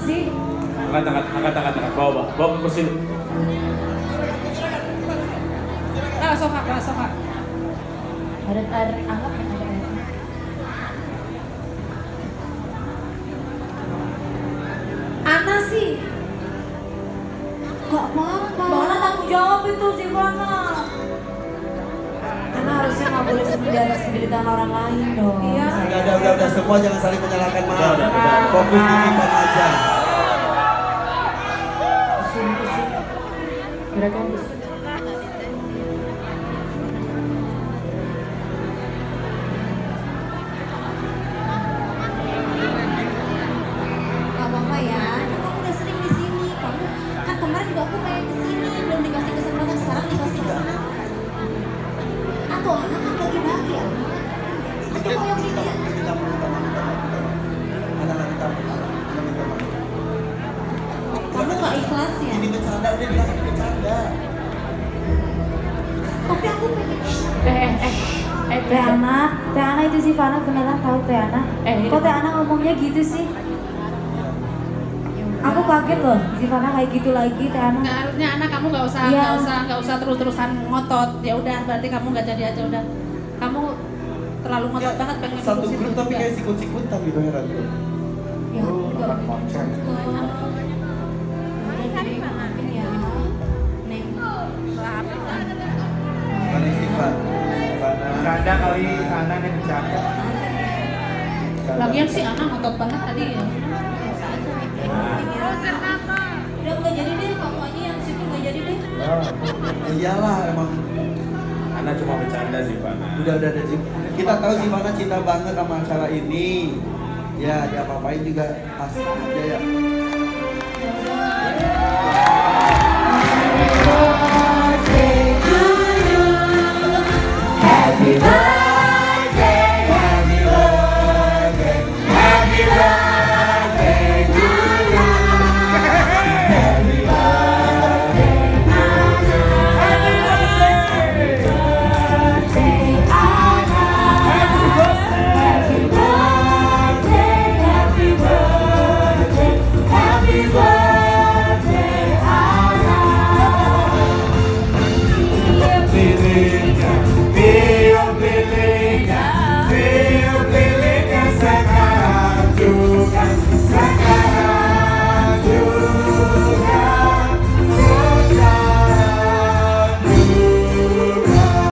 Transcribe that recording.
sih? Angkat. Bawa ke kursi. Sofa. Ada air anget kan ada air. Ana sih. Gak apa-apa. Mana tanggung jawab itu Zivana. Ana harusnya nggak boleh sedih di atas penderitaan orang lain dong. Iya. Udah semua jangan saling menyalahkan maaf. Udah. Fokus di Zivana aja. Kesini. Mereka yang kesini. Gak apa-apa ya, kan kamu udah sering di sini. Kamu kan kemarin juga aku pengen kesini, belum dikasih kesempatan, sekarang dikasih kesempatan. Atau anak kan bagi-bagi ya? Atau mau yang ini ya? Kamu gak ikhlas ya? Ini bercanda, udah bilang ini bercanda. Tapi aku pengen Teh Ana itu si Fana beneran tahu Teh Ana. Kok Teh Ana ngomongnya gitu sih? Aku kaget loh, si Fana kayak gitu lagi Teh Ana. Nggak, harusnya anak kamu nggak usah terus-terusan ngotot. Ya udah, berarti kamu nggak jadi aja udah. Kamu terlalu ngotot banget pengen Satu ngurusin grup itu tapi juga. kayak sikut-sikutan gitu heran tuh. Ya, Anak konsen. udah jadi maafin ya. Neng. Mana Ivan? Bercanda kali Ana nih bercanda. Lagian sih anak ngotot banget tadi ya. Udah nggak jadi deh, kamu aja yang situ nggak jadi deh. Iyalah emang. Ana cuma bercanda sih, Fana. Udah Zip. Kita tahu Zivana cinta banget sama acara ini. Ya, dia apa-apain juga pasti aja ya. Ya udah